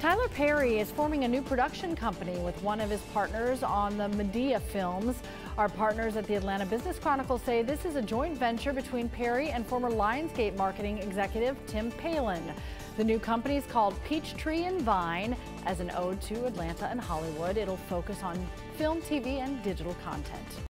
Tyler Perry is forming a new production company with one of his partners on the Medea films. Our partners at the Atlanta Business Chronicle say this is a joint venture between Perry and former Lionsgate marketing executive Tim Palin. The new company is called Peachtree and Vine. As an ode to Atlanta and Hollywood, it'll focus on film, TV, and digital content.